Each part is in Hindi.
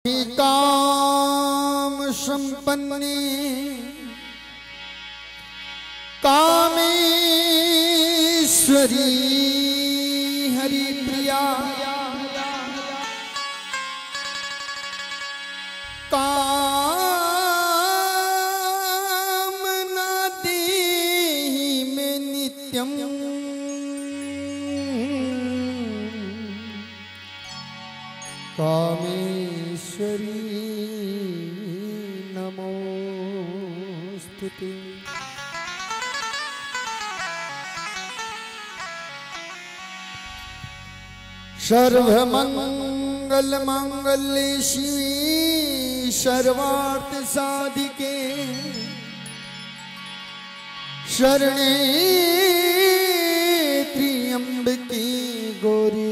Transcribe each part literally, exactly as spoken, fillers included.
काम संपन्नी कामेश्वरी हरि प्रिया कामना देहि में नित्यम कामेश्वरी नमोस्तुते। सर्वमंगल मांगल्ये शिवे सर्वार्थ साधिके शरणे त्र्यंबके गौरी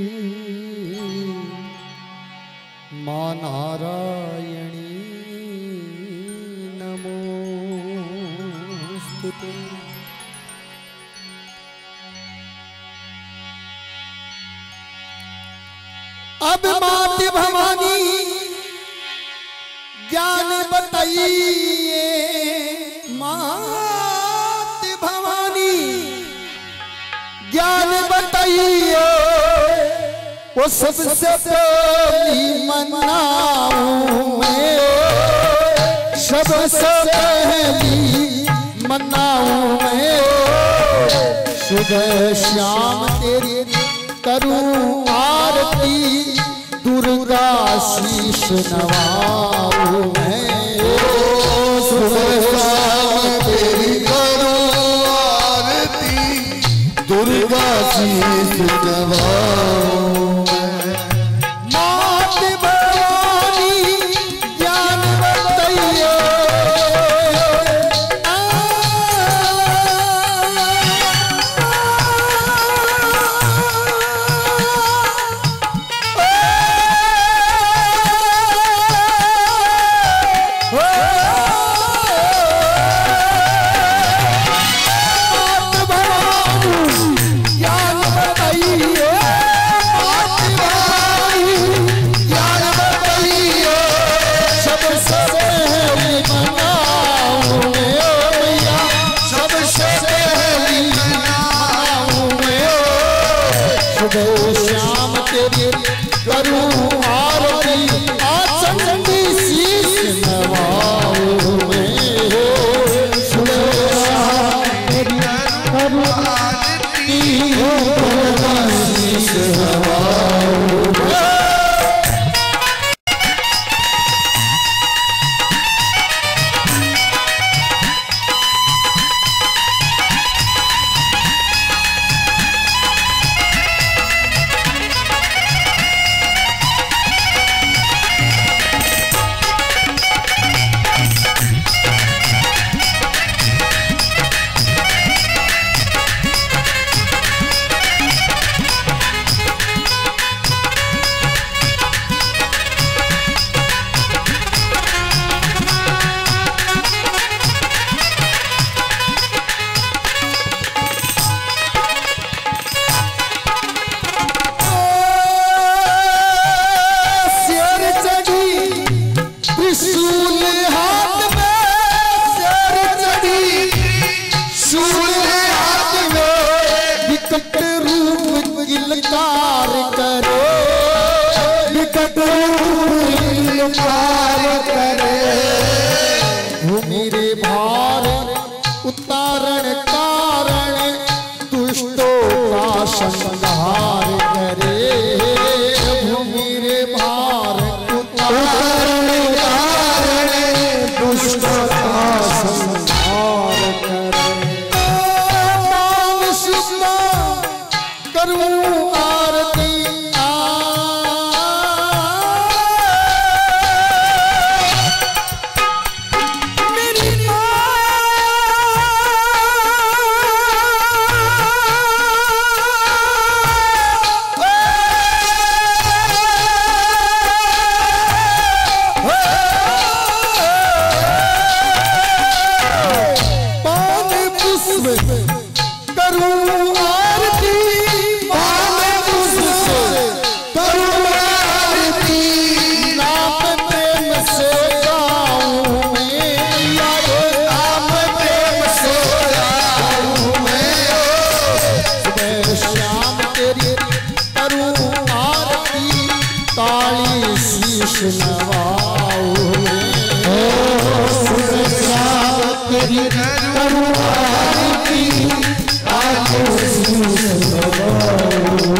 मां नारायणी नमोस्तुते। अब मात भवानी ज्ञान बताइए, मात भवानी ज्ञान बताइए, वो सबसे पहली मनाऊं मैं, सबसे पहली मनाऊं मैं, सुबह शाम तेरी करूं आरती, दुर्गा शीश नवाऊं मैं, सुबह शाम तेरी करूं आरती, दुर्गा शीश नवाऊं। शीश नवाऊं सुबह शाम तेरी करूं आरती आके शीश नवाऊं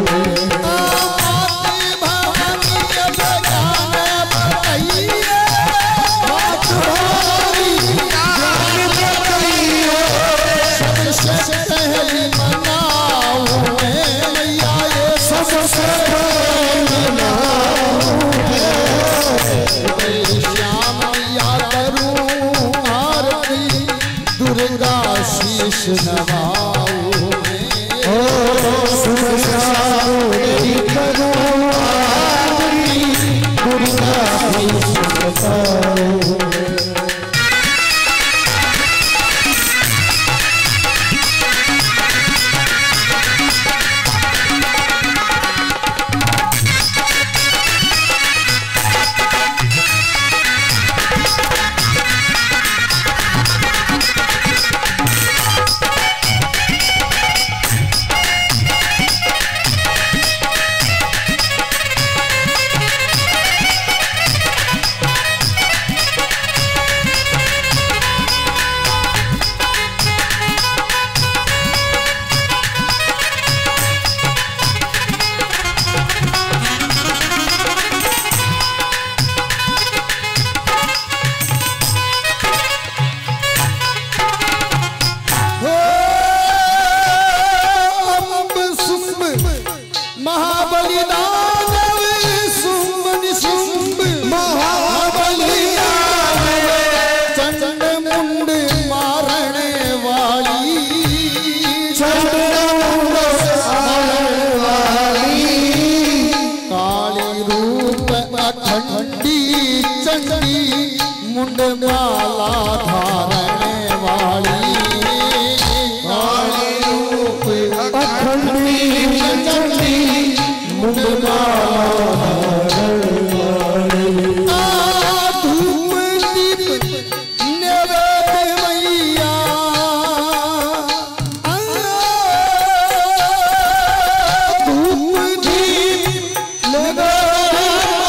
शीश नवाऊं ओ सुबह शाम तेरी करूं आरती दुर्गा शीश नवाऊं मुंड माला धारने वाली काली रूप अखंडी चंडी मुंड माला धारने वाली धूप दीप नैवेद्य मैया धूप दीप नैवेद्य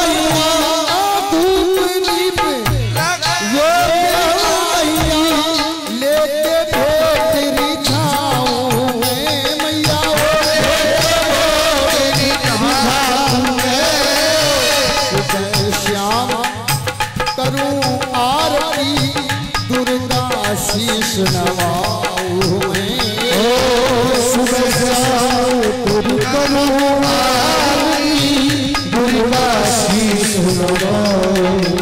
शीश नवाऊं सुबह शाम तेरी करूं आरती दुर्गा शीश नवाऊं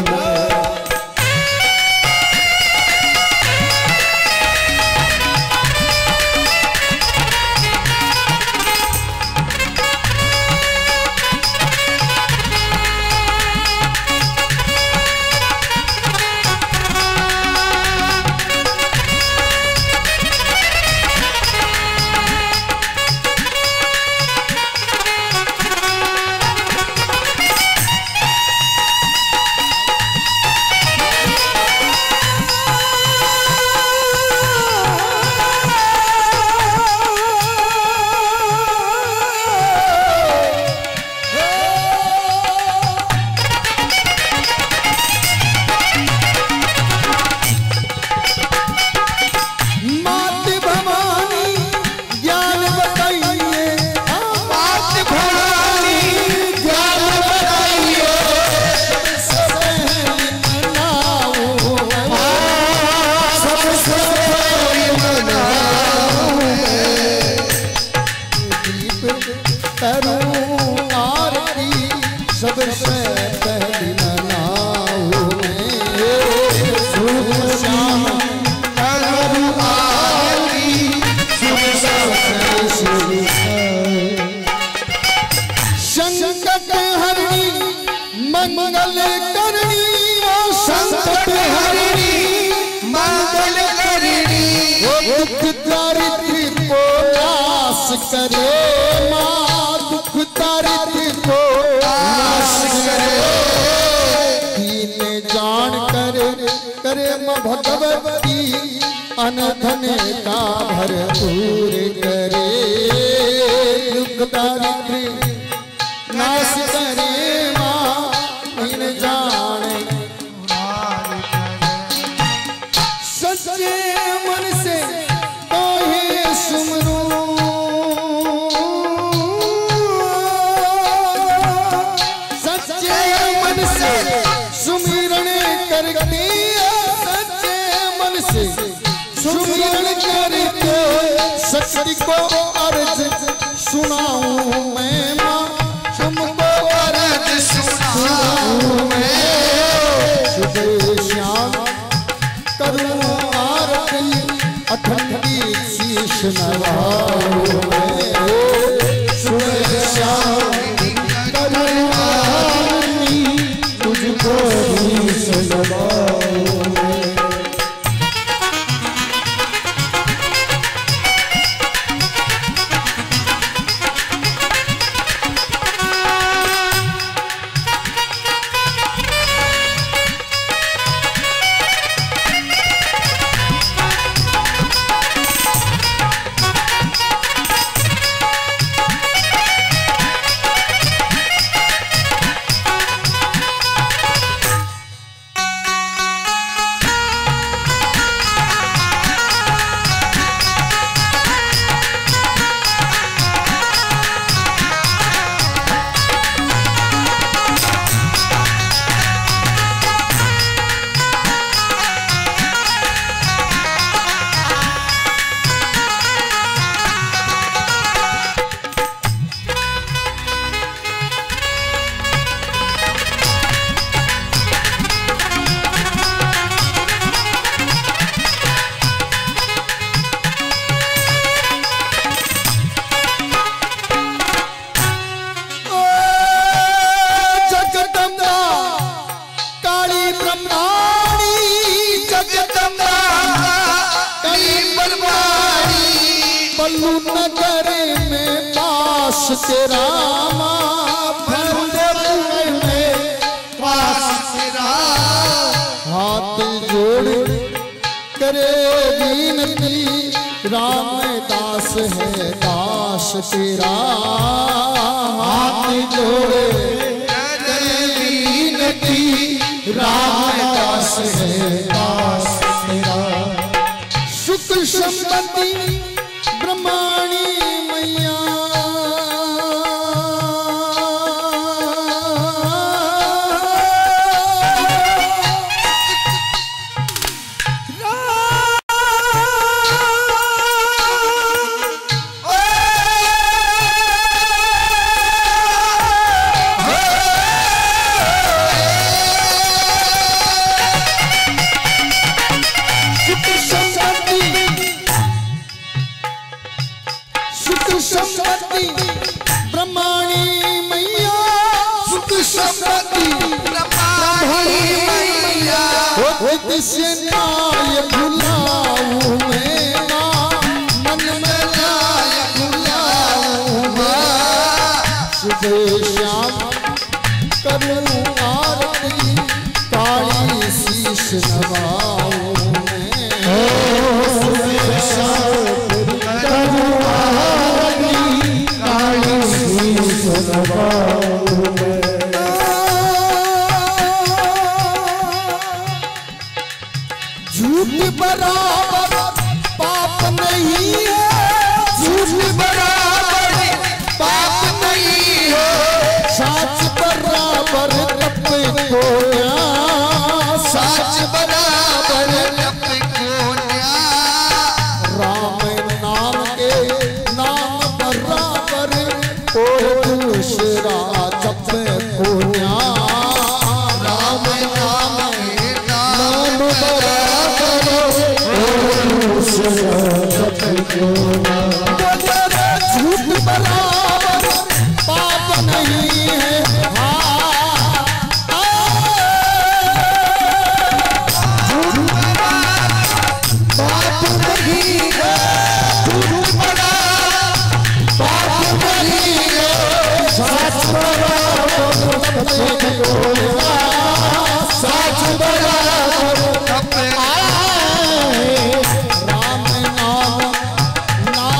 सबसे पहली मनाऊं सुबह शाम करूं आरती संकट हरणी मंगल करनी संकट हरणी मंगल करनी दुख दारिद्र को नाश करे माँ दुख दारिद्र को जान कर करे भगवती अनधन का भरपूर करे दुख दारिद्र नाश करे माँ जाने सच्चे मन से काहे सुमरूं सच्चे मन से सुमिरन करके सच्चे मन से सुमिरन करके शक्ति को अर्ज सुनाऊं मैं मां तुमको अर्ज सुनाऊं मैं सुबह शाम करूं आरती अठंडी शीश नवाऊं मैं सुबह शाम करूं आरती तुझको शीश नवाऊं मैं नगर में पास तेरा में पास तेरा हाथ जोड़ करे विनती रामदास है दास तेरा हाथ जोड़े करे विनती रामदास है दास तेरा सुख संपत्ति ब्रह्माणी मैया संपत्ति ब्रह्माणी मैया सुख संपत्ति ब्रह्माणी मैया से नाय भुलाऊं मैं मन में नाय भुलाऊं मैं सुबह शाम करूं आरती काली शीश नवाऊं मैं सुबह शाम करूं झूठ बराबर पाप नहीं है झूठ बराबर पाप नहीं है सच बराबर तप को सच बराबर तप को राम नाम के नाम बराबर और दूसरा जप को राम नाम नाम बराबर और दूसरा जप को झूठ बराबर पाप नहीं है झूठ बराबर पाप नहीं है झूठ बराबर पाप नहीं है सच बराबर सच बराबर राम नाम नाम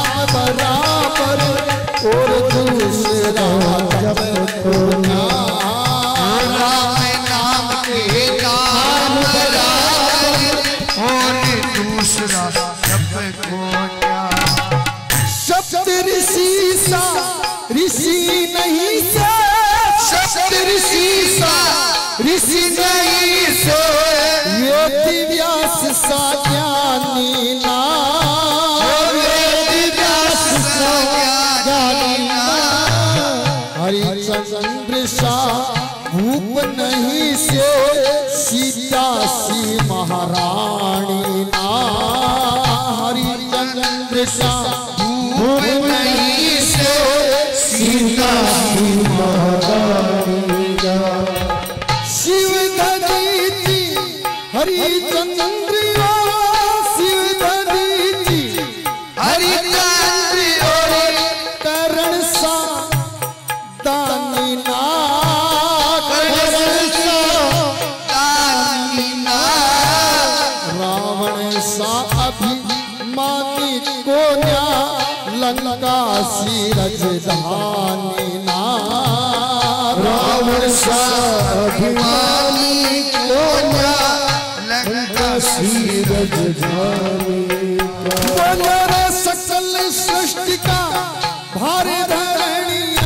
नहीं से वेद व्यास सा ज्ञानी ना वेद व्यास सा ज्ञानी ना हरिचंद्र सा भूप नहीं से सीता सी महारानी ना हरिचंद्र सा भूप नहीं से सीता सी महारानी ना शिव धनी हरिचंद्र शिव धनी हरिचंद्र करण सा दानी ना अभिमानी को न्या लंका सी राजधानी ना रावण सा अभिमानी को न्या लंका सी राजधानी बोले सकल सृष्टि का भारी धरणिया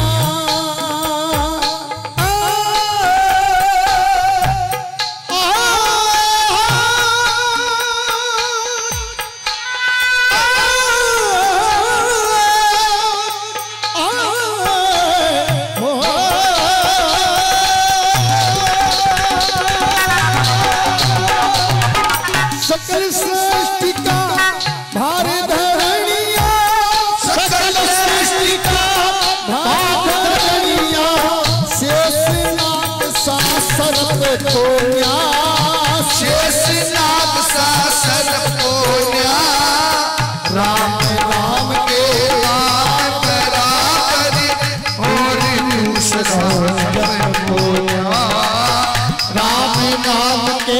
सकल सृष्टि का भार धरणिया सकल सृष्टि का भार धरणिया शेषनाग सा सर्प को न्या शेषनाग सा सर्प को न्या राम राम के नाम बराबर और दूसरा को न्या राम नाम के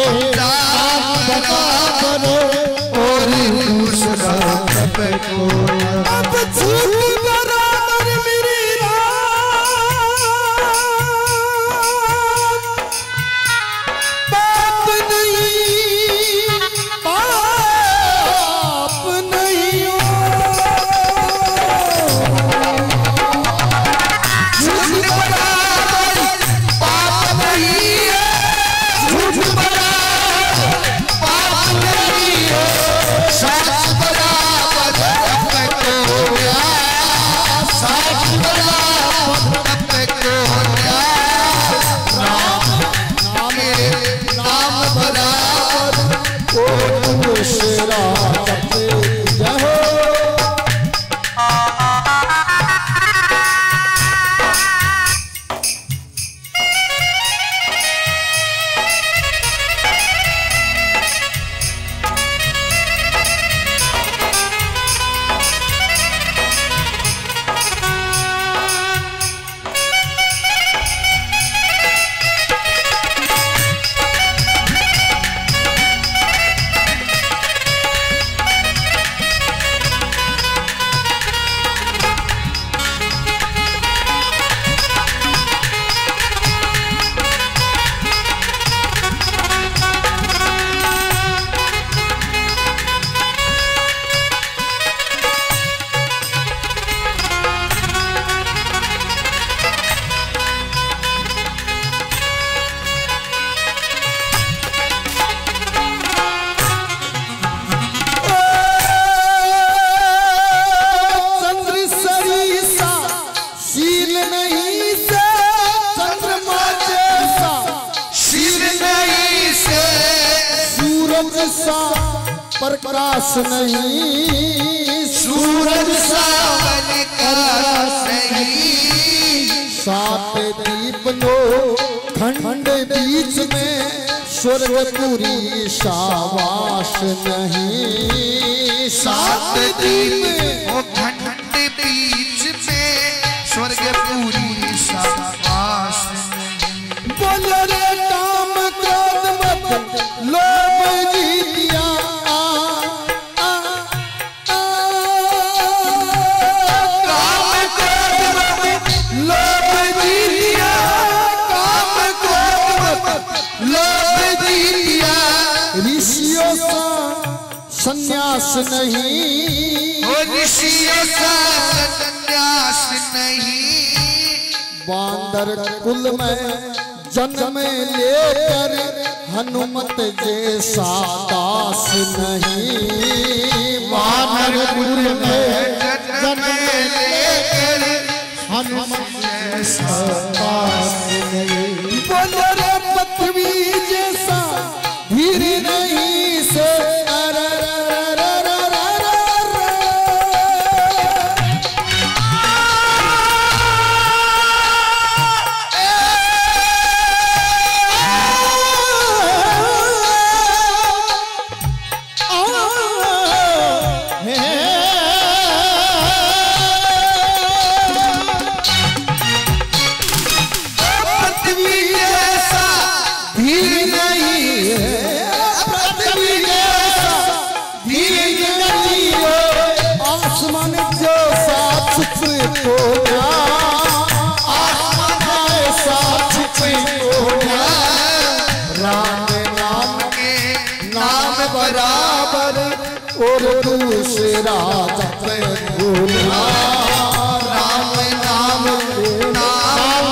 और दूसरा को अब झूठ बराबर मेरी बाप नहीं बाप नहीं झूठ बराबर पाप नहीं है झूठ सा प्रकाश नहीं सूरज सा प्रकाश नहीं सात दीप लो खंड बीच में स्वर्गपुरी सावास नहीं सात दीप वो खंड बीच में स्वर्गपुरी सावास नहीं बोलो रे काम क्रोध मत लोभ जीतिया ऋषियों सा संन्यास नहीं ऋषियों सा संन्यास नहीं बांदर कुल में जन्म लेकर हनुमत जैसा दास नहीं। वानर कुल में जन्म लेकर हनुमत जैसा दास नहीं। बोलो रे पृथ्वी जैसा धीर नहीं से और दूसरा जप बोला। राम नाम नाम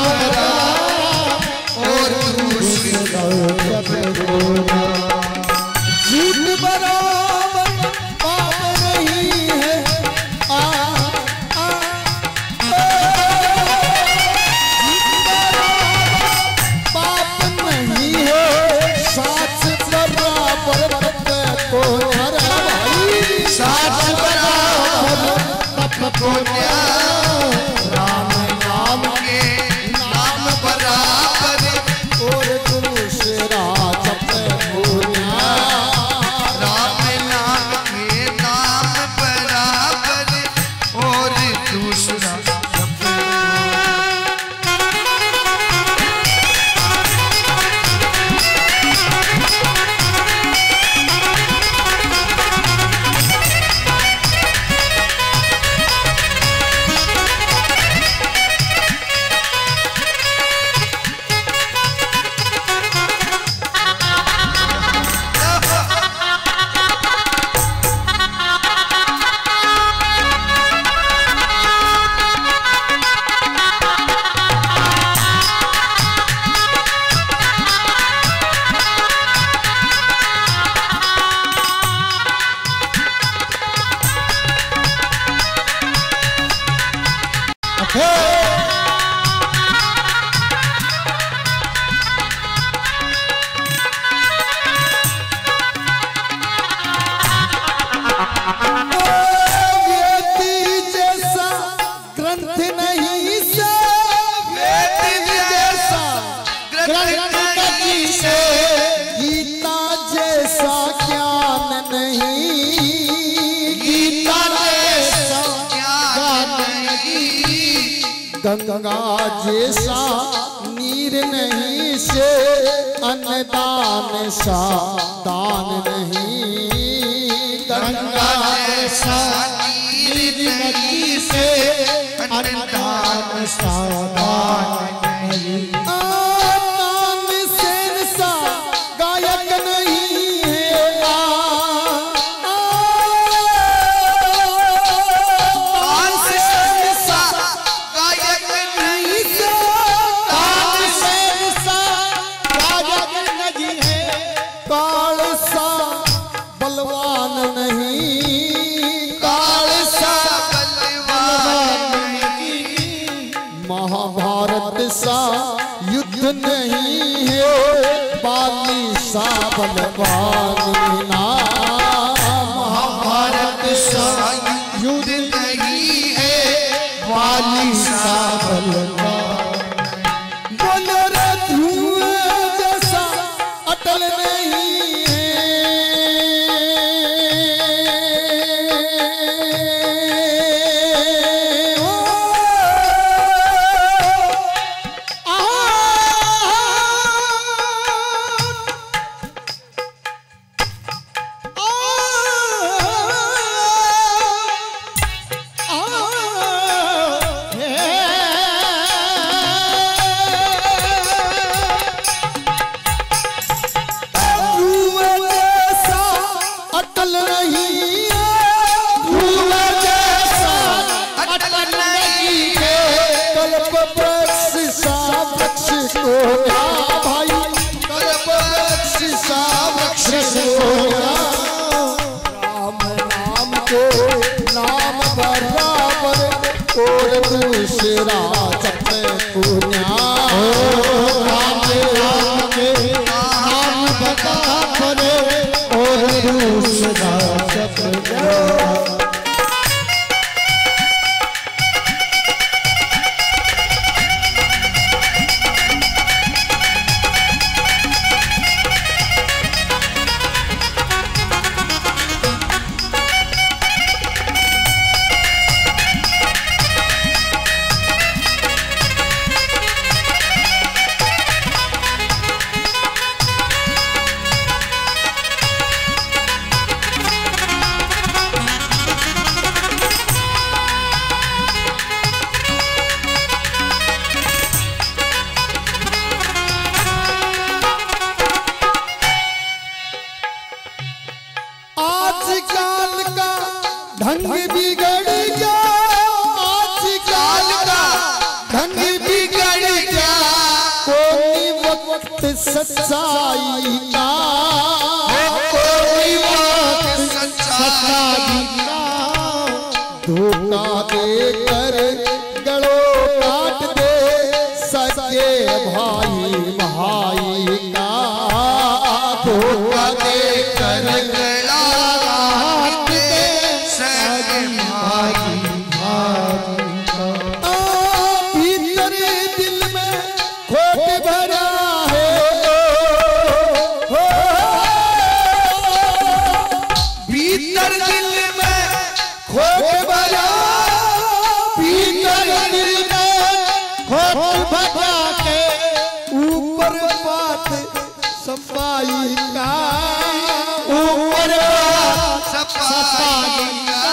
और दूसरा जप बोला। झूठ बराबर पाप नहीं है। आ, आ, पाप नहीं है। साथ बराबर को साथ बराबर तप पुण्य। राम नाम के नाम बराबर और दूसरा जप पुण्य। राम नाम के नाम बराबर और दूसरा जप। गीता जैसा ज्ञान नहीं। गीता जैसा ज्ञान नहीं। गंगा जैसा नीर नहीं से अन्नदान सा दान नहीं। गंगा जैसा नीर नहीं से अन्नदान सा दान नहीं। महाभारत सा युद्ध नहीं है। बाली सा बलवान ना। महाभारत सा युद्ध नहीं है। बाली सा बलवान। बोलो रे ध्रुव जैसा अटल नहीं है। रस सोना राम नाम के नाम बराबर और दूसरा जपे पुण्या राम नाम के नाम बराबर और दूसरा जपे। आजकल का ढंग बिगड़ गया, आजकल का ढंग बिगड़ गया, कोई वक्त सच्चाई का, कोई वक्त सच्चाई का, धोखा देकर गलों काट दे सके भाई भाई का, धोखा देकर गला ऊपर बात सफाई का, ऊपर सफाई का,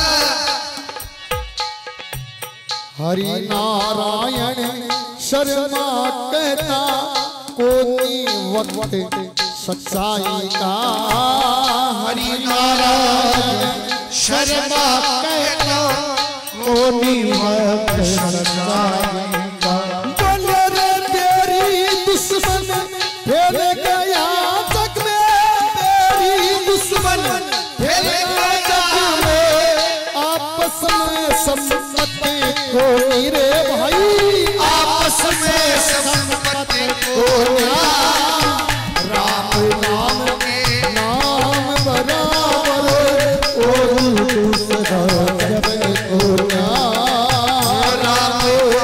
हरि नारायण शर्मा कहता कोई वक्त सच्चाई का, हरि नारायण शर्मा कहता कोई वक्त सच्चाई का। दुश्मन फैल गया जग में, तेरी दुश्मन फैल गया जग में, आपस में संपत्ति खोई रे भाई, आपस में संपत्ति खोया, राम नाम के नाम बराबर और दूसरा जब खोया, राम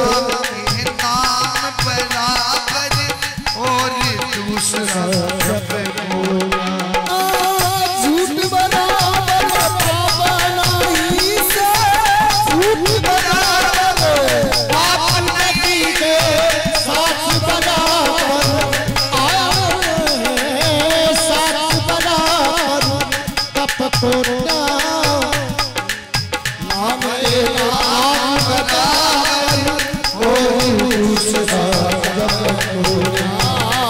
झूठ बराबर बनाई से, झूठ बराबर पाप नदी के साथ बराबर आया है, साथ बराबर तप कोटा नाम नाम बराबर और दूसरा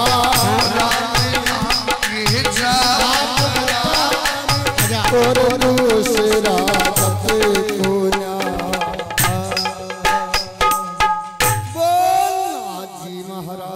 और